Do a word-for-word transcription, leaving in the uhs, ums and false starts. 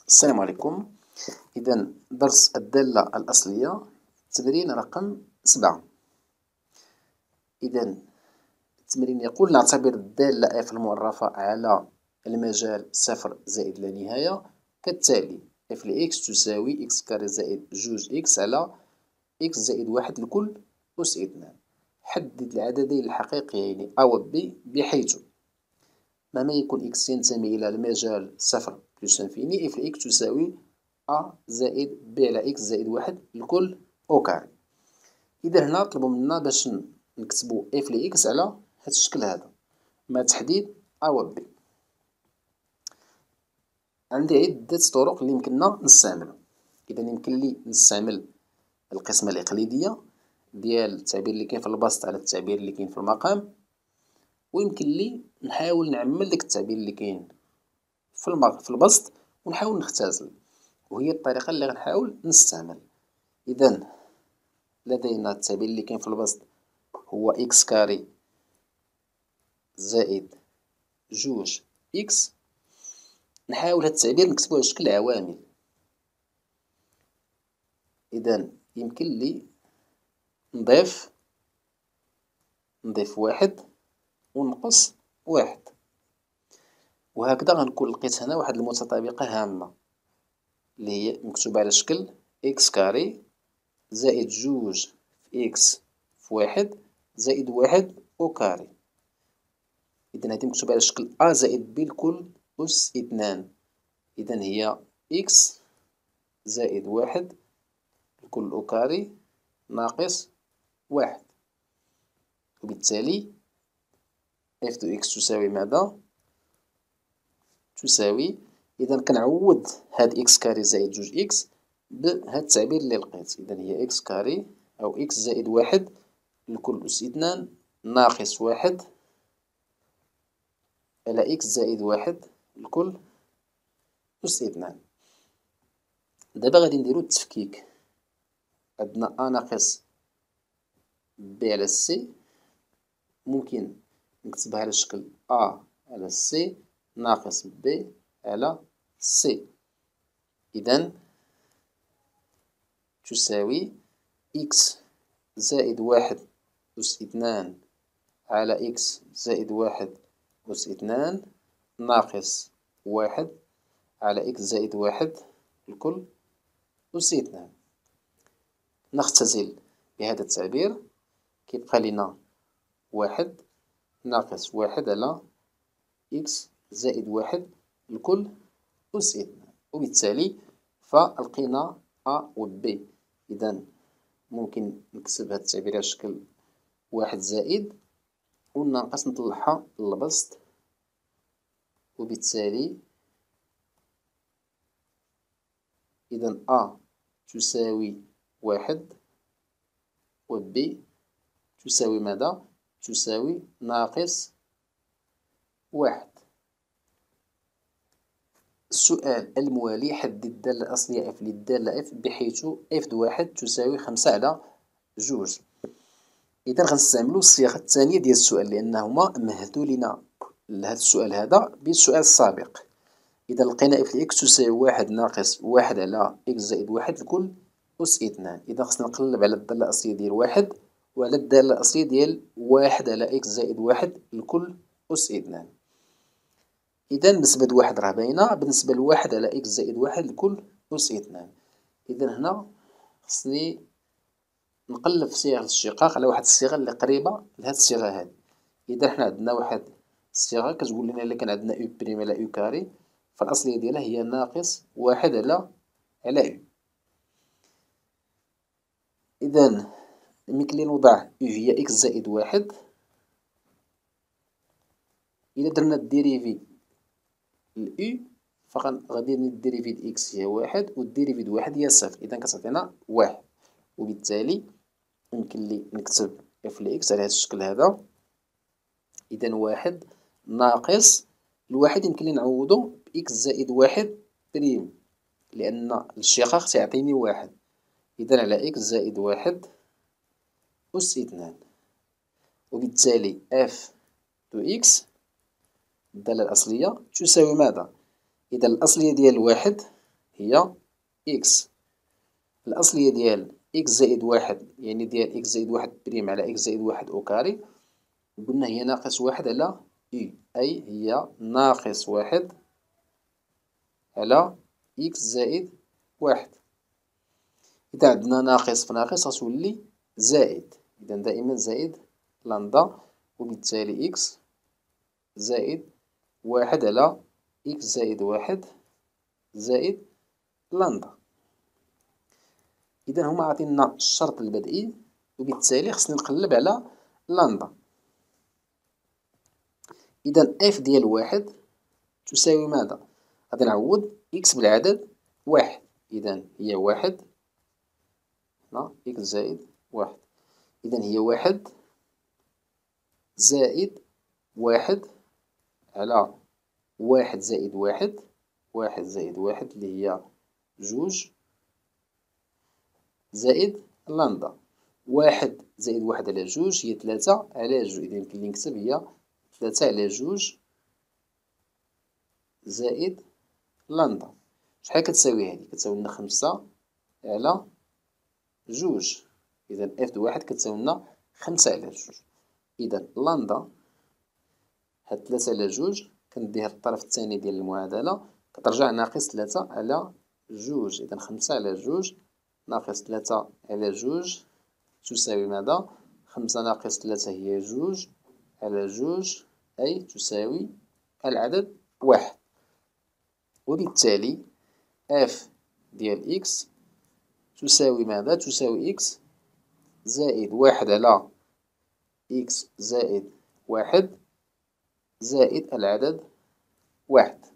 السلام عليكم. إذا درس الدالة الأصلية، تمرين رقم سبعة. إذا التمرين يقول: نعتبر الدالة f المعرفة على المجال صفر زائد لا نهاية كالتالي: f لx تساوي x كاري زائد جوج x على x زائد واحد الكل أس اثنان. حدد العددين الحقيقيين a و b بحيث مهما يكون x ينتمي إلى المجال صفر بلس انفيني f لx تساوي a زائد b على x زائد واحد الكل أو كاري. إذا هنا طلبوا منا باش نكتبو f لx على هاد الشكل هذا مع تحديد a و b. عندي عدة طرق اللي يمكننا نستعملو. إذا يمكن لي نستعمل القسمة الإقليدية ديال التعبير اللي كاين في البسط على التعبير اللي كاين في المقام، ويمكن لي نحاول نعمل داك التعبير اللي كاين في المق... في البسط ونحاول نختزل، وهي الطريقة اللي غنحاول نستعمل. إذا لدينا التعبير اللي كاين في البسط هو إكس كاري زائد جوج إكس. نحاول هاد التعبير نكتبوه على شكل عوامل. إذا يمكن لي نضيف نضيف واحد ونقص واحد، وهكذا غنكون لقيت هنا واحد المتطابقة هامة اللي هي مكتوبة على شكل إكس كاري زائد جوج في إكس في واحد زائد واحد أو كاري. إذا هادي مكتوبة على شكل أ زائد بي الكل أس اثنان. إذا هي إكس زائد واحد الكل أو كاري ناقص واحد، وبالتالي اف دو إكس تساوي ماذا؟ تساوي إذا كنعوض هاد إكس كاري زائد جوج إكس بهاد التعبير اللي لقيت. إذا هي إكس كاري أو إكس زائد واحد الكل أس اثنان ناقص واحد على إكس زائد واحد الكل أس اثنان. دابا غادي نديرو التفكيك. عندنا أ ناقص بي على سي، ممكن نكتبها على شكل أ على سي ناقص بي على سي. إذا تساوي إكس زائد واحد أس اثنان على إكس زائد واحد أس اثنان ناقص واحد على إكس زائد واحد الكل أس اثنان. نختزل بهذا التعبير، كيبقى لنا واحد ناقص واحد على إكس زائد واحد الكل أس اثنان، وبالتالي فلقينا أ و بي. إذا ممكن نكتب هذا التعبير على شكل واحد زائد والناقص نطلعها للبسط، وبالتالي إذا أ تساوي واحد و بي تساوي ماذا؟ تساوي ناقص واحد. السؤال الموالي: حدد الدالة الأصلية f للدالة f بحيث f د واحد تساوي خمسة على جوج. إذا غنستعملو الصياغة الثانية ديال السؤال لأنهما مهدو لنا لهذا السؤال هذا بالسؤال السابق. إذا لقينا f لx تساوي واحد ناقص واحد على x زائد واحد الكل أس اثنان. إذا خصنا نقلب على الدالة الأصلية ديال واحد وعلى الدالة الأصلية ديال واحد على x زائد واحد الكل أس اثنان. إذا بالنسبة لواحد راه باينة، بالنسبة لواحد على إكس زائد واحد الكل أس اثنان. إذا هنا خصني نقلب في صيغة الاشتقاق على واحد الصيغة اللي قريبة لهاد الصيغة هادي. إذا حنا عندنا واحد الصيغة كتقول لنا إلا كان عندنا أو بريم على أو كاري فالأصلية ديالها هي ناقص واحد على على أو. إذا يمكن لي نوضع أو هي إكس زائد واحد. إلا درنا الديريفي الأو فغادي الديريفي د إكس هي واحد والديريفي د واحد هي صفر. إذا كتعطينا واحد، وبالتالي يمكن لي نكتب اف لإكس على هذا الشكل هذا. إذا واحد ناقص الواحد يمكن لي نعوضو بإكس زائد واحد بريم لأن الاشتقاق تيعطيني واحد. إذا على إكس زائد واحد أس اثنان، وبالتالي اف دو إكس الدالة الأصلية تساوي ماذا؟ إذا الأصلية ديال واحد هي إكس. الأصلية ديال إكس زائد واحد يعني ديال إكس زائد واحد بريم على إكس زائد واحد أو كاري، قلنا هي ناقص واحد على إي، أي هي ناقص واحد على إكس زائد واحد. إذا عندنا ناقص في ناقص غتولي زائد، إذا دائما زائد لندا، وبالتالي إكس زائد واحد على إكس زائد واحد زائد لندا. إذا هما عاطينا الشرط البدئي، وبالتالي خصني نقلب على لندا. إذا إف ديال واحد تساوي ماذا؟ غادي نعوض إكس بالعدد واحد، إذا هي واحد هنا إكس زائد واحد، إذا هي واحد زائد واحد على واحد زائد واحد، واحد زائد واحد اللي هي جوج زائد لندا. واحد زائد واحد على جوج هي ثلاثة على جوج، إذا يمكن لي نكتب هي ثلاثة على جوج زائد لندا. شحال كتساوي هادي؟ كتساوي لنا خمسة على جوج، إذا إف د واحد كتساوي لنا خمسة على جوج. إذا لندا هاد ثلاثة على جوج كنديها للطرف الثاني ديال المعادلة، كترجع ناقص ثلاثة على جوج، إذا خمسة على جوج ناقص ثلاثة على جوج تساوي ماذا؟ خمسة ناقص ثلاثة هي جوج على جوج، أي تساوي العدد واحد. وبالتالي اف ديال إكس تساوي ماذا؟ تساوي إكس زائد واحد على إكس زائد واحد زائد العدد واحد.